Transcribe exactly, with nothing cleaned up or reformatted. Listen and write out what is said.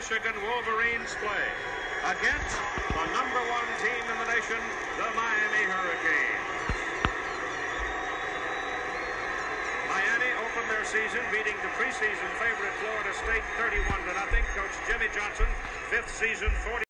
Michigan Wolverines play against the number one team in the nation, the Miami Hurricanes. Miami opened their season beating the preseason favorite Florida State thirty-one to nothing. Coach Jimmy Johnson, fifth season, forty.